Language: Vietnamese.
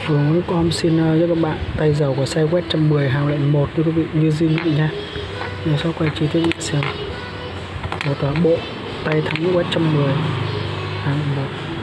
Vừa con xin cho các bạn tay dầu của xe quét 110 hàng lệnh 1 quý vị như zin vậy nha. Để sau quay chi tiết xem một bộ tay thắng quét 110 hàng lệnh 1.